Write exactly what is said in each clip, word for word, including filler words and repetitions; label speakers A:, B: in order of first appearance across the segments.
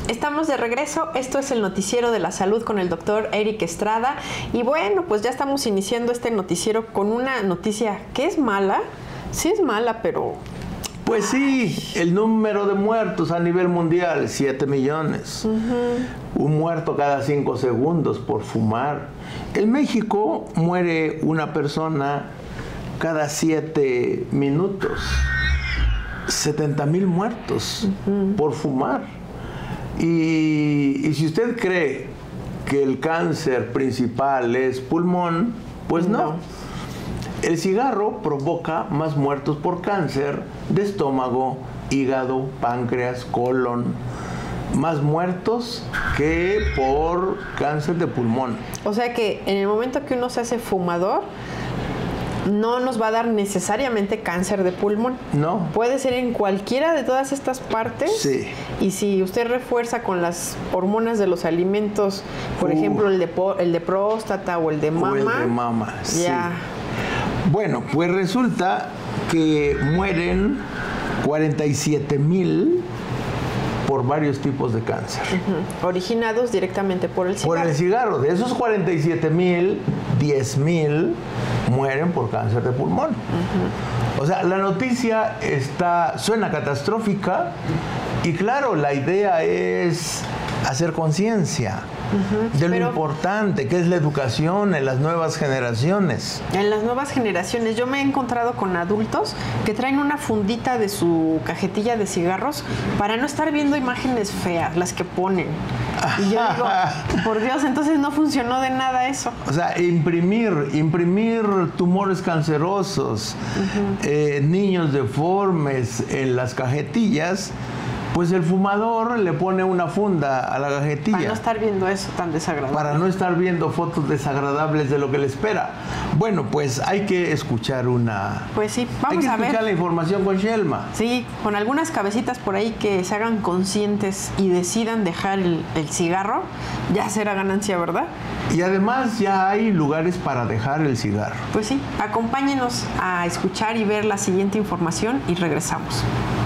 A: Estamos de regreso, esto es el Noticiero de la Salud con el doctor Eric Estrada y bueno, pues ya estamos iniciando este noticiero con una noticia que es mala, sí es mala, pero...
B: Pues sí, el número de muertos a nivel mundial, siete millones. Uh-huh. Un muerto cada cinco segundos por fumar. En México muere una persona cada siete minutos. setenta mil muertos uh-huh. por fumar. Y, y si usted cree que el cáncer principal es pulmón, pues no. no. El cigarro provoca más muertos por cáncer de estómago, hígado, páncreas, colon. Más muertos que por cáncer de pulmón.
A: O sea que en el momento que uno se hace fumador, no nos va a dar necesariamente cáncer de pulmón.
B: No.
A: Puede ser en cualquiera de todas estas partes.
B: Sí.
A: Y si usted refuerza con las hormonas de los alimentos, por uh. ejemplo, el de, el de próstata o el de mama.
B: O el de mama, sí.
A: Ya.
B: Bueno, pues resulta que mueren cuarenta y siete mil por varios tipos de cáncer.
A: Uh-huh. Originados directamente por el cigarro.
B: Por el cigarro. De esos cuarenta y siete mil, diez mil mueren por cáncer de pulmón. Uh-huh. O sea, la noticia está, suena catastrófica y claro, la idea es hacer conciencia uh-huh. de lo Pero, importante que es la educación en las nuevas generaciones.
A: En las nuevas generaciones, yo me he encontrado con adultos que traen una fundita de su cajetilla de cigarros para no estar viendo imágenes feas, las que ponen. Y yo digo, por Dios, entonces no funcionó de nada eso.
B: O sea, imprimir, imprimir tumores cancerosos, uh-huh. eh, niños deformes en las cajetillas. Pues el fumador le pone una funda a la cajetilla.
A: Para no estar viendo eso tan desagradable.
B: Para no estar viendo fotos desagradables de lo que le espera. Bueno, pues hay que escuchar una...
A: Pues sí, vamos a ver.
B: Hay que escuchar
A: ver.
B: la información con Shelma.
A: Sí, con algunas cabecitas por ahí que se hagan conscientes y decidan dejar el, el cigarro, ya será ganancia, ¿verdad?
B: Y además ya hay lugares para dejar el cigarro.
A: Pues sí, acompáñenos a escuchar y ver la siguiente información y regresamos.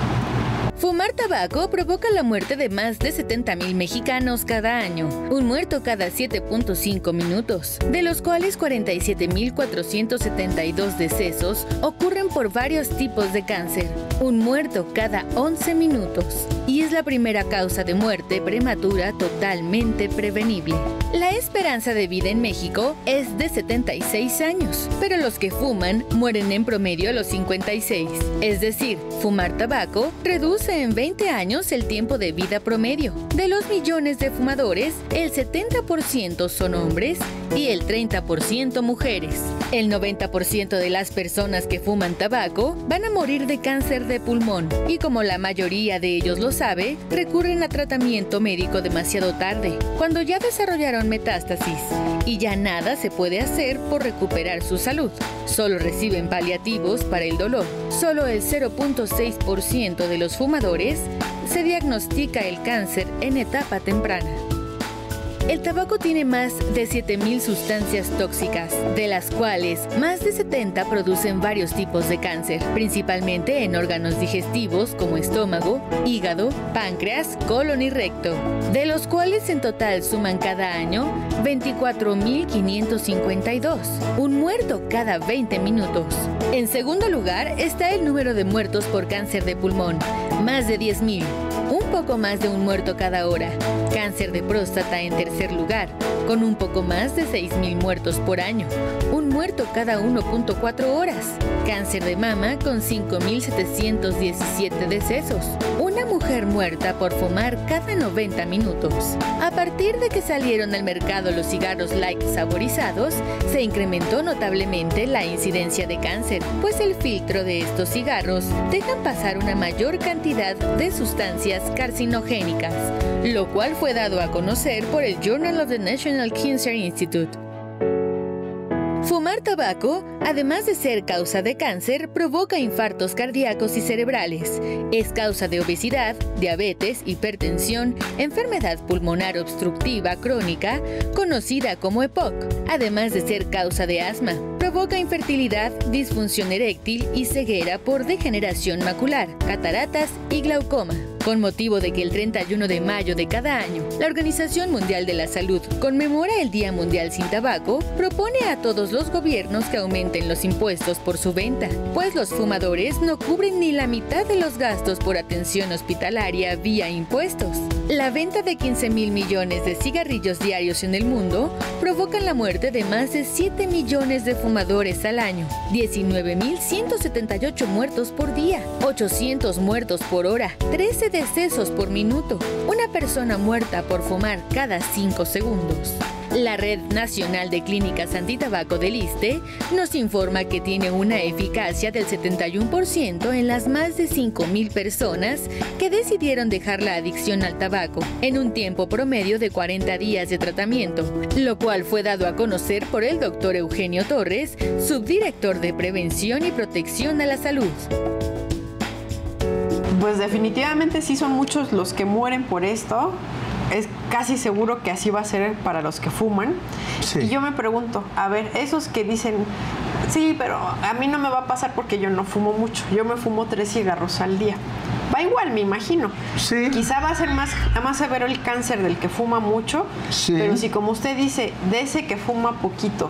C: Fumar tabaco provoca la muerte de más de setenta mil mexicanos cada año, un muerto cada siete punto cinco minutos, de los cuales cuarenta y siete mil cuatrocientos setenta y dos decesos ocurren por varios tipos de cáncer, un muerto cada once minutos, y es la primera causa de muerte prematura totalmente prevenible. La esperanza de vida en México es de setenta y seis años, pero los que fuman mueren en promedio a los cincuenta y seis, es decir, fumar tabaco reduce en veinte años el tiempo de vida promedio. De los millones de fumadores, el setenta por ciento son hombres y el treinta por ciento mujeres. El noventa por ciento de las personas que fuman tabaco van a morir de cáncer de pulmón y como la mayoría de ellos lo sabe, recurren a tratamiento médico demasiado tarde, cuando ya desarrollaron metástasis y ya nada se puede hacer por recuperar su salud. Solo reciben paliativos para el dolor. Solo el cero punto seis por ciento de los fumadores se diagnostica el cáncer en etapa temprana. El tabaco tiene más de siete mil sustancias tóxicas, de las cuales más de setenta producen varios tipos de cáncer, principalmente en órganos digestivos como estómago, hígado, páncreas, colon y recto, de los cuales en total suman cada año veinticuatro mil quinientos cincuenta y dos, un muerto cada veinte minutos. En segundo lugar está el número de muertos por cáncer de pulmón, más de diez mil, un poco más de un muerto cada hora. Cáncer de próstata en tercer lugar, con un poco más de seis mil muertos por año, un muerto cada uno punto cuatro horas. Cáncer de mama con cinco mil setecientos diecisiete decesos, una mujer muerta por fumar cada noventa minutos. A partir de que salieron al mercado los cigarros light saborizados, se incrementó notablemente la incidencia de cáncer, pues el filtro de estos cigarros dejan pasar una mayor cantidad de sustancias carcinogénicas, lo cual fue dado a conocer por el Journal of the National Cancer Institute. Fumar tabaco, además de ser causa de cáncer, provoca infartos cardíacos y cerebrales. Es causa de obesidad, diabetes, hipertensión, enfermedad pulmonar obstructiva crónica, conocida como E P O C, además de ser causa de asma. Provoca infertilidad, disfunción eréctil y ceguera por degeneración macular, cataratas y glaucoma. Con motivo de que el treinta y uno de mayo de cada año, la Organización Mundial de la Salud conmemora el Día Mundial sin Tabaco, propone a todos los gobiernos que aumenten los impuestos por su venta, pues los fumadores no cubren ni la mitad de los gastos por atención hospitalaria vía impuestos. La venta de quince mil millones de cigarrillos diarios en el mundo provocan la muerte de más de siete millones de fumadores al año, diecinueve mil ciento setenta y ocho muertos por día, ochocientos muertos por hora, trece decesos por minuto, una persona muerta por fumar cada cinco segundos. La Red Nacional de Clínicas Antitabaco del ISSSTE nos informa que tiene una eficacia del setenta y uno por ciento en las más de cinco mil personas que decidieron dejar la adicción al tabaco en un tiempo promedio de cuarenta días de tratamiento, lo cual fue dado a conocer por el doctor Eugenio Torres, subdirector de Prevención y Protección a la Salud.
A: Pues definitivamente sí son muchos los que mueren por esto. Es casi seguro que así va a ser para los que fuman. Sí. Y yo me pregunto, a ver, esos que dicen, sí, pero a mí no me va a pasar porque yo no fumo mucho. Yo me fumo tres cigarros al día. Va igual, me imagino.
B: Sí.
A: Quizá va a ser más, más severo el cáncer del que fuma mucho. Sí. Pero si, como usted dice, de ese que fuma poquito,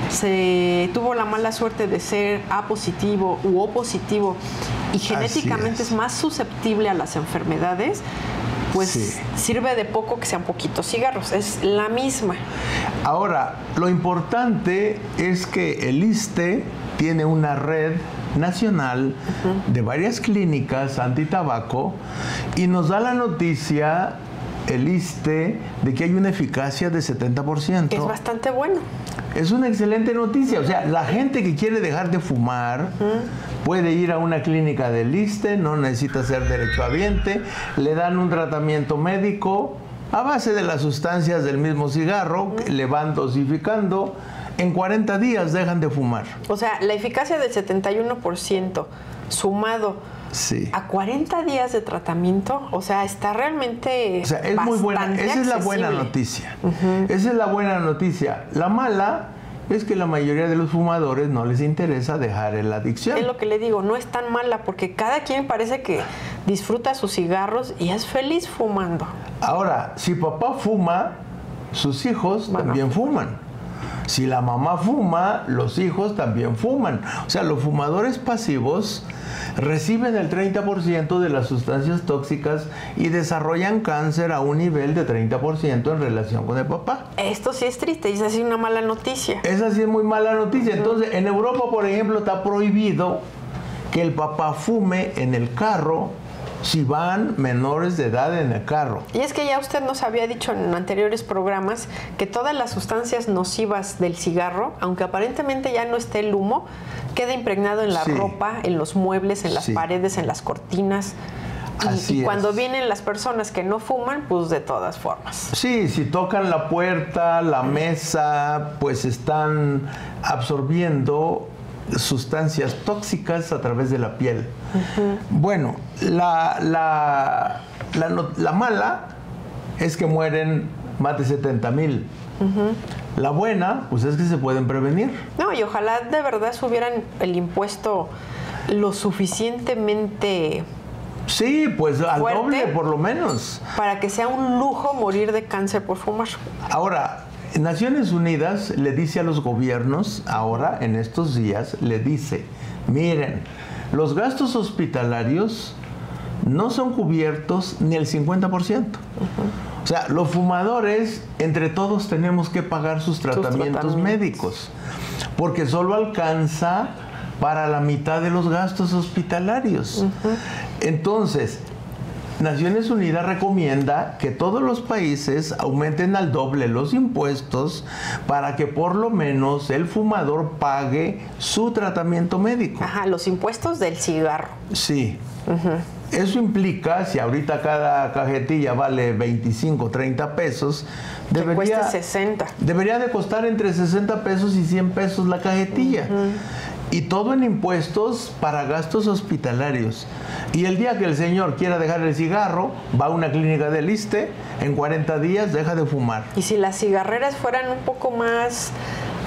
A: se tuvo la mala suerte de ser A positivo u O positivo y genéticamente es. es más susceptible a las enfermedades, pues sí, sirve de poco que sean poquitos cigarros, es la misma.
B: Ahora, lo importante es que el ISSSTE tiene una red nacional uh-huh. de varias clínicas antitabaco y nos da la noticia, el ISSSTE, de que hay una eficacia de setenta por ciento.
A: Es bastante bueno.
B: Es una excelente noticia. O sea, la gente que quiere dejar de fumar uh-huh. puede ir a una clínica del ISSSTE, no necesita ser derechohabiente, le dan un tratamiento médico a base de las sustancias del mismo cigarro, uh-huh. le van dosificando, en cuarenta días dejan de fumar.
A: O sea, la eficacia del setenta y uno por ciento sumado sí. a cuarenta días de tratamiento, o sea, está realmente,
B: o sea, es muy buena. Esa accesible. Es la buena noticia. Uh-huh. Esa es la buena noticia. La mala es que la mayoría de los fumadores no les interesa dejar la adicción.
A: Es lo que le digo, no es tan mala porque cada quien parece que disfruta sus cigarros y es feliz fumando.
B: Ahora, si papá fuma, sus hijos bueno, también fuman. Si la mamá fuma, los hijos también fuman. O sea, los fumadores pasivos reciben el treinta por ciento de las sustancias tóxicas y desarrollan cáncer a un nivel de treinta por ciento en relación con el papá.
A: Esto sí es triste y es así una mala noticia.
B: Esa sí es muy mala noticia. Entonces, en Europa, por ejemplo, está prohibido que el papá fume en el carro si van menores de edad en el carro.
A: Y es que ya usted nos había dicho en anteriores programas que todas las sustancias nocivas del cigarro, aunque aparentemente ya no esté el humo, queda impregnado en la sí. ropa, en los muebles, en las sí. paredes, en las cortinas. Y, y cuando vienen las personas que no fuman, pues de todas formas.
B: Sí, si tocan la puerta, la mesa, pues están absorbiendo sustancias tóxicas a través de la piel. Uh-huh. Bueno, la, la, la, la mala es que mueren más de setenta mil. Uh-huh. La buena, pues es que se pueden prevenir.
A: No, y ojalá de verdad subieran el impuesto lo suficientemente...
B: Sí, pues al doble por lo menos.
A: Para que sea un lujo morir de cáncer por fumar.
B: Ahora, Naciones Unidas le dice a los gobiernos, ahora en estos días, le dice, miren, los gastos hospitalarios no son cubiertos ni el cincuenta por ciento. Uh-huh. O sea, los fumadores, entre todos tenemos que pagar sus tratamientos, sus tratamientos médicos, porque solo alcanza para la mitad de los gastos hospitalarios. Uh-huh. Entonces, Naciones Unidas recomienda que todos los países aumenten al doble los impuestos para que por lo menos el fumador pague su tratamiento médico.
A: Ajá, los impuestos del cigarro.
B: Sí. Uh-huh. Eso implica, si ahorita cada cajetilla vale veinticinco, treinta pesos, debería,
A: cuesta sesenta.
B: Debería de costar entre sesenta pesos y cien pesos la cajetilla. Uh-huh. Y todo en impuestos para gastos hospitalarios. Y el día que el señor quiera dejar el cigarro, va a una clínica del ISSSTE, en cuarenta días deja de fumar.
A: Y si las cigarreras fueran un poco más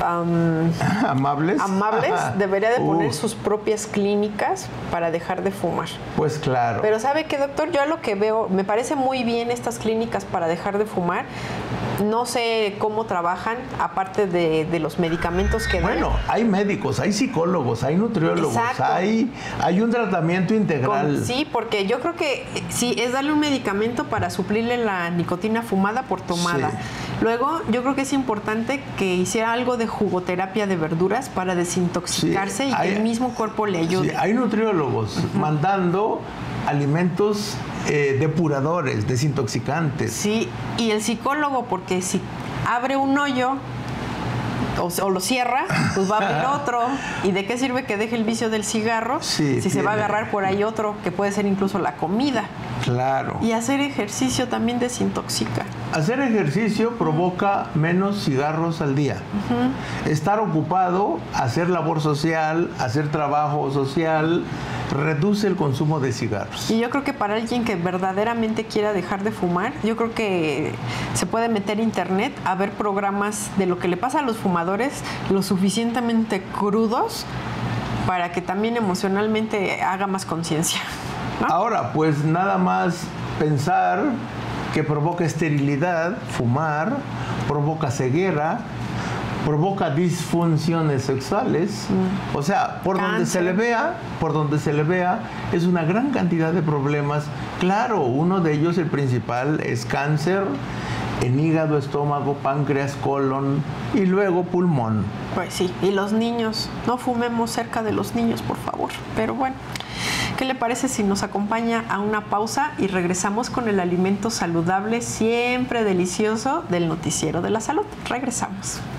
A: um,
B: amables,
A: amables debería de poner
B: uh.
A: sus propias clínicas para dejar de fumar.
B: Pues claro.
A: Pero ¿sabe qué, doctor? Yo a lo que veo, me parece muy bien estas clínicas para dejar de fumar. No sé cómo trabajan, aparte de, de los medicamentos que dan.
B: Bueno, hay médicos, hay psicólogos, hay nutriólogos, hay, hay un tratamiento integral.
A: Con, sí, porque yo creo que sí, es darle un medicamento para suplirle la nicotina fumada por tomada. Sí. Luego, yo creo que es importante que hiciera algo de jugoterapia de verduras para desintoxicarse sí, y hay, que el mismo cuerpo le ayude.
B: Sí, hay nutriólogos uh-huh. mandando alimentos eh, depuradores, desintoxicantes.
A: Sí, y el psicólogo, porque si abre un hoyo o, o lo cierra, pues va a abrir otro. ¿Y de qué sirve que deje el vicio del cigarro sí, si tiene. se va a agarrar por ahí otro, que puede ser incluso la comida?
B: Claro.
A: Y hacer ejercicio también desintoxica.
B: Hacer ejercicio provoca menos cigarros al día. Uh-huh. Estar ocupado, hacer labor social, hacer trabajo social, reduce el consumo de cigarros.
A: Y yo creo que para alguien que verdaderamente quiera dejar de fumar, yo creo que se puede meter a internet a ver programas de lo que le pasa a los fumadores lo suficientemente crudos para que también emocionalmente haga más conciencia, ¿no?
B: Ahora, pues nada más pensar que provoca esterilidad, fumar, provoca ceguera, provoca disfunciones sexuales. Mm. O sea, por Cáncer. donde se le vea, por donde se le vea, es una gran cantidad de problemas. Claro, uno de ellos, el principal, es cáncer en hígado, estómago, páncreas, colon y luego pulmón.
A: Pues sí, y los niños, no fumemos cerca de los niños, por favor. Pero bueno, ¿qué le parece si nos acompaña a una pausa y regresamos con el alimento saludable, siempre delicioso, del Noticiero de la Salud? Regresamos.